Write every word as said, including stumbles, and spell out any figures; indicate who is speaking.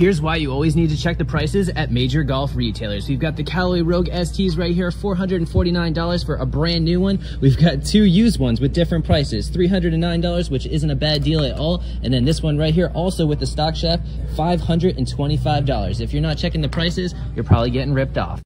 Speaker 1: Here's why you always need to check the prices at major golf retailers. We've got the Callaway Rogue S Ts right here, four hundred forty-nine dollars for a brand new one. We've got two used ones with different prices, three hundred nine dollars, which isn't a bad deal at all. And then this one right here, also with the stock shaft, five hundred twenty-five dollars. If you're not checking the prices, you're probably getting ripped off.